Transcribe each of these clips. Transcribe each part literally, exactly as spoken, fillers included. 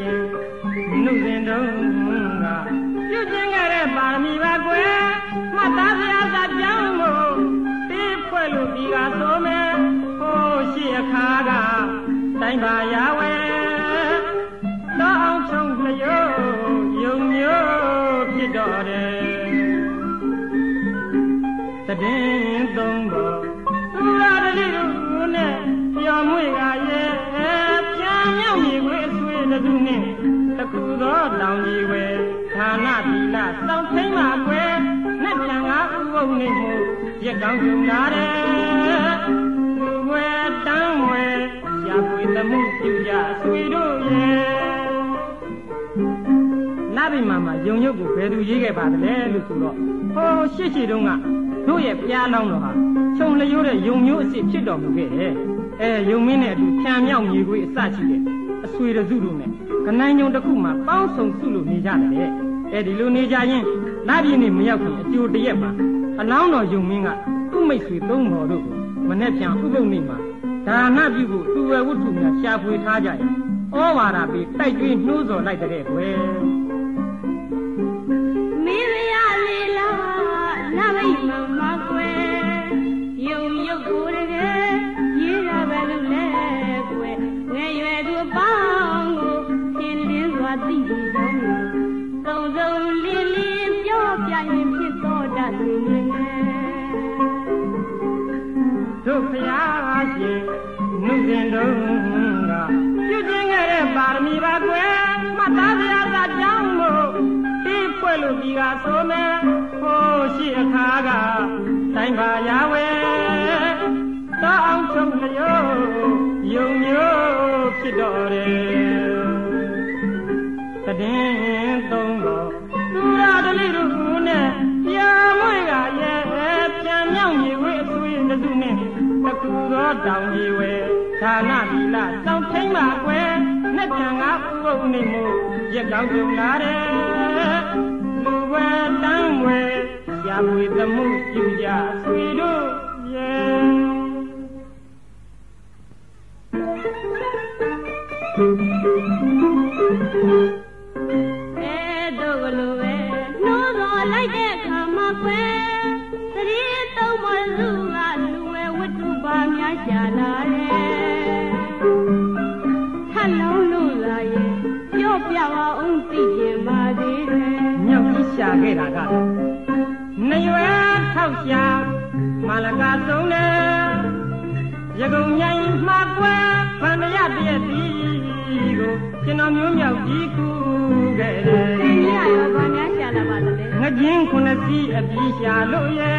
ရှင်နှုတ်စဉ်တုံးကပြုကျင်ခဲ့တဲ့ပါရမီပါကွယ်မှတ်သားစရာစာကြောင်းမို့တေးဖွဲ့လို့ဒီကဆိုမယ်ဟိုးရှိအခါကတိုင်းပါရဝဲတော့အောင်ချုံလျောယုံမျိုးဖြစ်တော့တယ်တည်င်းသုံးပေါ်သူရတတိတို့နဲ့ပြောင်းမွေကရဲ့ပြန်မြောက်မြေခွေအဆွေတူနဲ့တကူသောတောင်ကြီးဝဲဌာနသီလစောင့်ထိန်မှာကွယ်နဲ့ပြန်ငါဥပုံနေမှုရက်ကောင်းကြုံလာတယ်သူဝဲတန်းဝဲရှာဖွေသမှုပြုကြဆွေတို့ရဲ့နာဘိမာမှာယုံညုတ်ကိုဘယ်သူရေးခဲ့ပါသလဲလို့ဆိုတော့ဟိုရှစ်ရှစ်တုန်းကတို့ရဲ့ပြားလောင်းတော်ဟာခြုံလျိုးတဲ့ယုံမျိုးအစ်စ်ဖြစ်တော်မူခဲ့တယ်အဲယုံမင်းနဲ့အတူဖြံမြောက်မြေခွေအစရှိတဲ့အဆွေတစုတို့နဲ့ကနိုင်ညုံတစ်ခုမှပေါင်းဆုံစုလို့နေကြတယ်အဲဒီလိုနေကြရင်နာပြည်နေမရောက်ခင်အကျိုးတရက်မှာအလောင်းတော်ယုံမင်းကသူ့မိတ်ဆွေသုံးတော်တို့မနဲ့ပြန်ဥပုပ်နေမှာဒါနပြုကိုသူဝဲဝတ္ထုများရှာဖွေထားကြရင်ဩဝါဒပေးတိုက်ကျွေးနှိုးဆော်လိုက်တဲ့ကွယ်မင်းရလေးလားနာဘိမမကွယ်ယုံရုပ်ကိုတကယ်ရေးရပါလို့လဲကွယ်ငယ်ရွယ်သူပေါင်းကိုသင်လင်းစွာသိပြီးဆုံးသုံးစုံလင်းလင်းပြောပြရင်ဖြစ်တော်တတ်နေတယ်တို့ဖျားရှင်နှုတ်စဉ်တုံးကပြုကျင်ခဲ့တဲ့ပါရမီပါကွယ်မှတ်သားစရာစာကြောင်းမို့တေးဖွဲ့လို့ဒီကဆိုမယ်ဟိုးရှိအခါကတိုင်းပါရဝဲတော့အောင်ချုံလျောယုံမျိုးဖြစ်တော်တယ်တည်င်းသုံးတော့သူရတလေးတို့နဲ့ပြန်မွေကရဲ့ပြန်မြောက်မြေဝဲအဆွေးတစုနဲ့တကူသောတောင်ကြီးဝဲဌာနသီလစောင့်ထိန်မှာကွယ်နဲ့ပြန်ငါဥပုံနေမှုရက်ကောင်းကြုံလာတယ်လူဝဲတန်းဝဲရှာဖွေသမှုပြုကြဆွေတို့ရဲ့အဲတို့ကလိုပဲနှိုးတော်လိုက်တဲ့ခါမှာကွယ်သတိသုံးမလူကလူဝဲဝတ္ထုပါများရှာလာတယ်ထလုံးလို့လာရဲ့ပြောပြပါအောင်သိကျင်ပါသေးတယ်မြောက်ကြီးရှာခဲ့တာကတော့နှရွယ်ထောက်ရှာမလကဆုံးတယ်ရကုံမြိုင်မှာကွယ်ဗန္ဒရပြည့်စီကိုကျွန်တော်မျိုးမြောက်ကြီးကူခဲ့တယ်သိရရောဗာများရှာလာပါသလဲငကျင်းခုနှစ်စီးအပြီးရှာလို့ရဲ့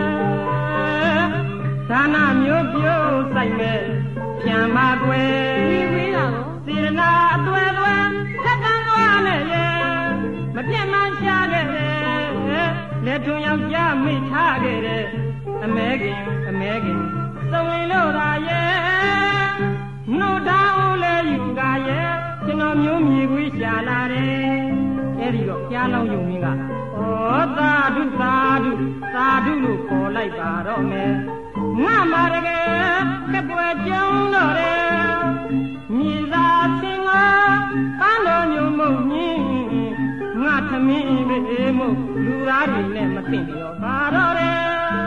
ဒါနမျိုးပြုတ်ဆိုင်မဲ့ပြန်ပါကွယ်ဒီဝေးတော့စေရနာအသွဲသွဲသက်ကန်းသွားနဲ့ရဲ့မပြတ်မှရှာခဲ့တယ်လက်ထုံယောက်ျားမိထားခဲ့တယ်အမဲခင်အမဲခင်သုံးဝင်လို့သာရဲ့နှုတ်သားဦးလဲယူကရဲ့ကျွန်တော်မျိုးမြေခွေးရှာလာတယ်အဲဒီတော့ကြားလောင်းယုံမင်းကဩသာဓုသာဓုသာဓုလို့ခေါ်လိုက်ပါတော့မယ်ငါမရကကပွဲကျုံတော့တယ်မြေသာသင်္ဃာပန်းတော်ညုံမုံမြင်းငါသမင်းဘေးမို့လူသားတွေနဲ့မသိတော့ပါတော့တယ်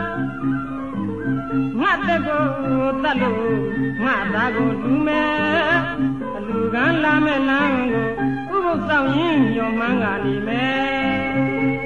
ငါတက်ကိုတတ်လို့ငါသားကိုလူမဲ့အလူကန်းလာမဲ့လမ်းကိုဥပုသ်ဆောင်ရင်ညော်မှန်းကနေမယ်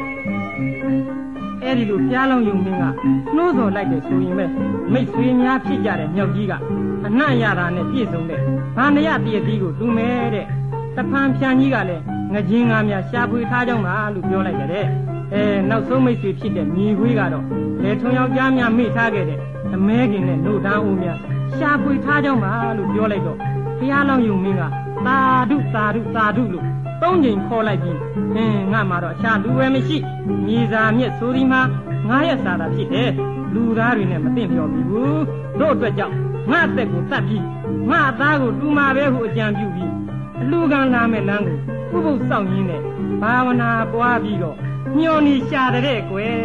အဲ့ဒီလိုကြားလောင်းယုံမင်းကနှိုးဆော်လိုက်တယ်ဆိုရင်ပဲမိတ်ဆွေများဖြစ်ကြတဲ့မြောက်ကြီးကအနှံ့ရတာနဲ့ပြည့်စုံတဲ့ဗန္ဒရတည့်တီးကိုတူမဲတဲ့တဖန်ဖြန်ကြီးကလည်းငကျင်းကားများရှာဖွေထားကြောင်းပါလို့ပြောလိုက်တယ်အဲနောက်ဆုံးမိတ်ဆွေဖြစ်တဲ့မြေခွေးကတော့လေထုံယောက်ျားများမိထားခဲ့တဲ့အမဲခင်နဲ့နှုတ်သားဦးများရှာဖွေထားကြောင်းပါလို့ပြောလိုက်တော့ဘုရားလောင်းယုံမင်းကသာဓုသာဓုသာဓုလို့သုံးချိန်ခေါ်လိုက်ပြီးအင်းငါမှတော့ရှာလူဝဲမရှိမြေစာမြက်ဆိုဒီမှာငါရဲ့စာသာဖြစ်တယ်လူသားတွေနဲ့မသိပြောပြီဘူးတို့အတွက်ကြောင့်ငါအသက်ကိုတတ်ပြီးငါအသားကိုတူမာပဲဟုအကြံပြုပြီးအလူကံလာမဲ့လမ်းကိုဥပုသ်ဆောင်ရင်းနဲ့ဘာဝနာပွားပြီးတော့ညှော်နေရှာတဲ့ကွယ်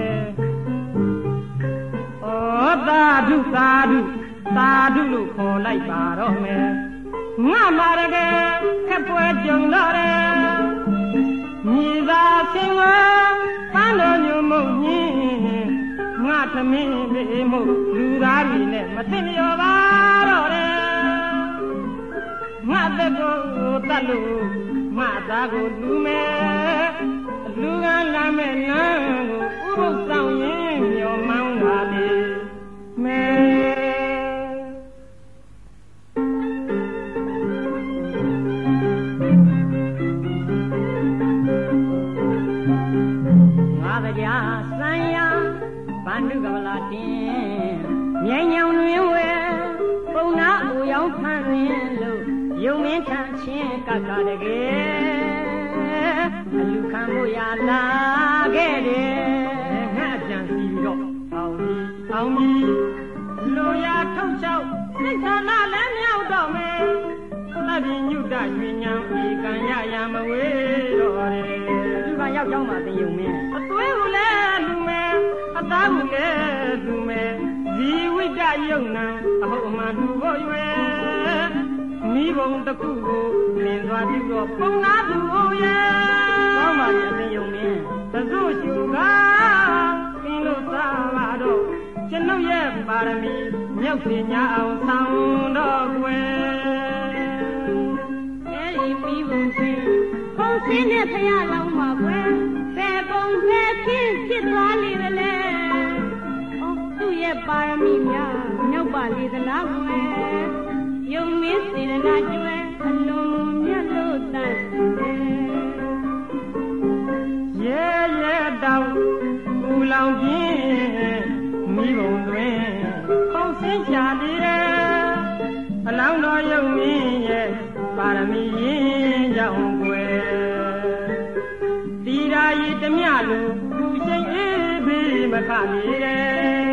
ဩသာဓုသာဓုသာဓုလို့ခေါ်လိုက်ပါတော့မယ်ငါမာရကခက်ပွဲကြုံတော့တယ်မြေသာဆင်းဝပန်းတော်ညုံမုံညင်းငါသမင်းလေးမို့လူသားတွေနဲ့မသိလျော်ပါတော့တယ်ငါသက်ကိုတတ်လို့ငါသားကိုလူမဲ့လူကလာမဲ့လမ်းကိုဥပုသ်ဆောင်ရင်မျောမောင်းတာလေမဲငါတရားစံရဗန္ဓုကမလာတင်မြိုင်ညောင်တွင်ဝဲပုံနာအိုရောက်ဖန်ရင်လို့ယုံမင်းထချင်းကကတကယ်အလူခံမှုရလာခဲ့တယ်ငါကြံစီပြီးတော့အောင်ကြီးအောင်ကြီးလူရထုတ်ချောက်စိတ်ဆန္ဒလည်းမြောက်တော့မယ်သဗ္ဗညုတရွှေညံဤကံရရမဝေးတော့တယ်ဒီကရောက်ကြောင်းမှာသင်ယုံမင်းအသွေးကိုလည်းလူမယ်အသားကိုလည်းလူမယ်ဇီဝိတယုံနံအဟုတ်အမှန်သူဖို့ရွယ်မိဘုံတစ်ခုကိုလင်းသွားပြီးတော့ပုံနာသူရဲ့ကောင်းပါလေအသိယုံမင်းသဇုရှုကသင်လို့သာပါတော့ကျွန်ုပ်ရဲ့ပါရမီမြောက်ပြညာအောင်ဆောင်တော့ကွယ်အဲဒီမိဘုံတွင်ခုံးစင်းတဲ့ဖရာလောင်းမှာကွယ်ဘယ်ပုံဘယ်ဖြစ်ဖြစ်သွားလိမ့်မလဲအော်သူ့ရဲ့ပါရမီများမြောက်ပါလေသလားကွယ်ယုံမင်းစေရနာကျွဲအလုံးမြတ်လို့တတ်တယ်ရဲရဲတောင်ပူလောင်ပြင်းမိဘုံတွင်ခုံးစင်းချလေအလောင်းတော်ယုံမင်းရဲ့ပါရမီရင်ကြောင့်ွယ်တီရာရီတမျှလိုသူရှိန်အေးဘေးမခနေတယ်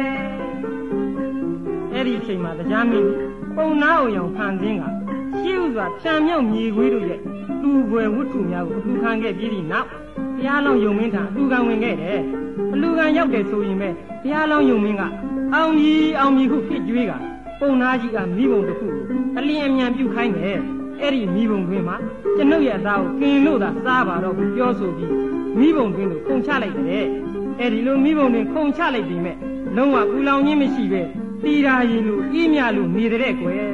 အဲ့ဒီအချိန်မှာတရားမင်းပုံနာအောင်ရောင်ဖန်ဆင်းကရှေးဥစွာဖြံမြောက်မြေခွေးတို့ရဲ့တူွယ်ဝတ္ထုများကိုအတူခံခဲ့ပြီးဒီနောက်တရားလောင်းယုံမင်းထံအတူခံဝင်ခဲ့တယ်အလူခံရောက်တယ်ဆိုရင်ပဲတရားလောင်းယုံမင်းကအောင်ကြီးအောင်ကြီးခုဖြစ်ကြွေးကပုံနာကြီးကမိဘုံတစ်ခုကိုအလင်းအမြန်ပြုတ်ခိုင်းတယ်အဲ့ဒီမိဘုံတွင်မှာကျွန်ုပ်ရဲ့အသားကိုกินလို့သာစားပါတော့ဘူးပြောဆိုပြီးမိဘုံတွင်ကိုခုံချလိုက်တယ်အဲ့ဒီလိုမိဘုံတွင်ခုံချလိုက်ပြီးမဲ့လုံးဝပူလောင်ခြင်းမရှိပဲတီရာရီလိုအေးမြလို့နေတဲ့ကွယ်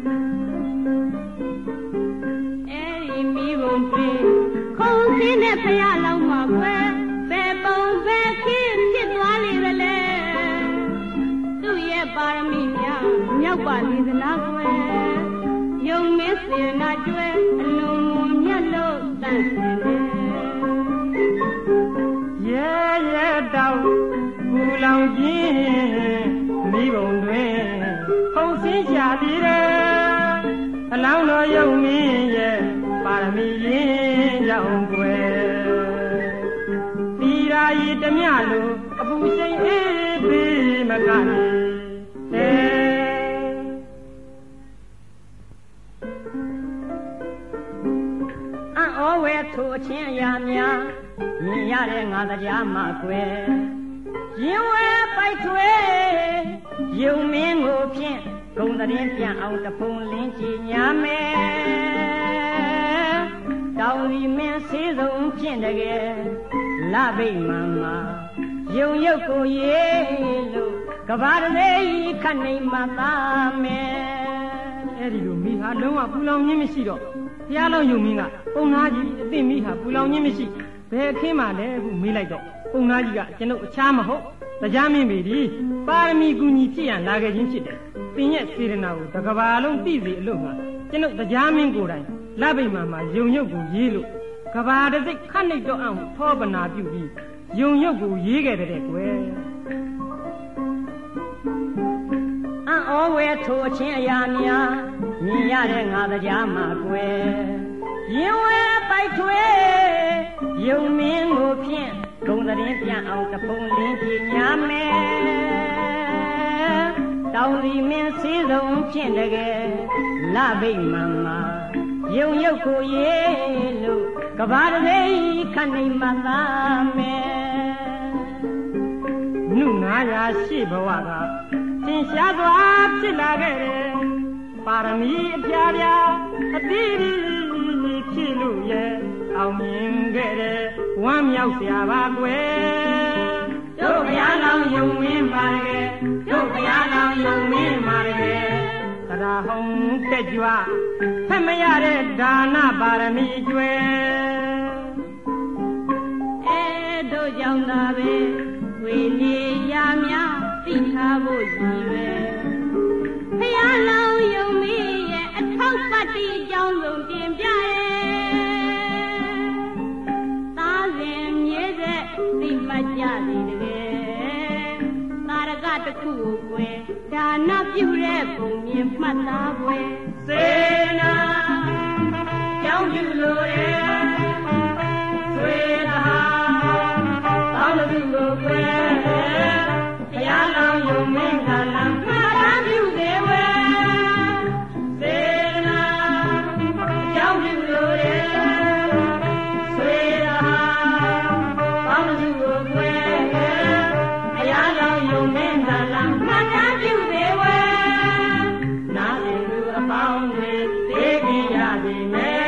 အဲဒီမိဘုံတွင်ခုံစင်းတဲ့ဖရာလောင်းမှာကွယ်ဘယ်ပုံဘယ်ဖြစ်ဖြစ်သွားလေသလဲသူ့ရဲ့ပါရမီများမြောက်ပါလေသလားကွယ်ယုံမင်းစေနာကျွဲအလုံးမြတ်လို့တန်စင်တယ်ရဲရဲတောင်ပူလောင်ခြင်းမိဘုံတွင်ခုံစင်းချသည်တဲ့အလောင်းတော်ယုံမင်းရဲ့ပါရမီရင်ကြောင့်ွယ်တီရာရီတမျှလိုအပူရှိန်အေးဘေးမကနေတဲ့အံ့ဩဝဲထိုအချင်းအရာများမြင်ရတဲ့ငါတရားမှာကွယ်ရင်ဝဲပိုက်ထွေးယုံမင်းကိုဖြင့်ဂုံတရင်ပြန်အောင်တဖုံလင်းကြည်ညာမယ်တောင်းရီမင်းစေးစုံဖြင့်တကယ်လဗိမာန်မှာယုံရုပ်ကိုရေးလို့ကဘာတည်းခတ်နေမှသာမယ်အဲ့ဒီလိုမိဟာလုံးဝပူလောင်ခြင်းမရှိတော့တရားလောင်းယုံမင်းကပုံနာကြီးအသိမိဟာပူလောင်ခြင်းမရှိဘယ်အခင်းမှလဲခုမေးလိုက်တော့ပုံနာကြီးကကျွန်ုပ်အခြားမဟုတ်တရားမင်းပေဒီပါရမီကူညီဖြစ်ရန်လာခဲ့ခြင်းဖြစ်တယ်သင်ရဲ့စေရနာကိုတကဘာလုံးသိစေအလို့ငါကျွန်ုပ်တရားမင်းကိုယ်တိုင်လဗိမာန်မှာယုံရုပ်ကိုရေးလို့ကဘာတစိတ်ခတ်နေတော့အောင်ထောပနာပြုပြီးယုံရုပ်ကိုရေးခဲ့တဲ့ကွယ်အံ့ဩဝဲထိုအချင်းအရာများမြင်ရတဲ့ငါတရားမှာကွယ်ရင်ဝဲပိုက်ထွေးယုံမင်းကိုဖြင့်ဂုံတရင်ပြန်အောင်တဖုံလင်းကြည်ညာမယ်တောင်းစီမင်းစေးစုံဖြင့်တကယ်လဗိမာန်မှာယုံရုပ်ကိုရေးလို့ကဘာတည်းခတ်နေမှသာမယ်နုငါးရာရှိဘဝကသင်ရှားစွာဖြစ်လာခဲ့တယ်ပါရမီအပြာပြာအသီးဖြစ်လို့ရဲ့အောင်မြင်ခဲ့တဲ့ဝမ်းမြောက်စရာပါကွယ်တို့ဘုရားလောင်းယုံမင်းပါရဲ့တို့ဘုရားလောင်းယုံမင်းပါရဲ့သရဟုံတက်ကြွဖက်မရတဲ့ဒါနပါရမီကျွဲအဲတို့ကြောင့်သာပဲဝေနေရများသိထားဖို့ရည်ပဲဘုရားလောင်းယုံမင်းရဲ့အထောက်ပတ္တိအကြောင်းဆုံးတင်ပြရဲ့သားစဉ်မြဲတဲ့သိမှတ်ကြသည်တကယ်သာရကတစ်ခုကိုကွယ်ဒါနပြုတဲ့ပုံမြင်မှတ်သားကွယ်စေနာကြောင်းပြုလို့ရဲ့ဆွေသာကောင်းလူကိုကွယ်ဘုရားလောင်းယုံမင်းကလမ်းမှားပြုသေးဝဲစေနာကြောင်းပြုလို့ရဲ့ဆွေသာကောင်းလူကိုကွယ်ဘုရားလောင်းယုံမင်းကလမ်းမှားပြုသေးဝဲနားလူအပေါင်းတွေသိကြရသည်မဲ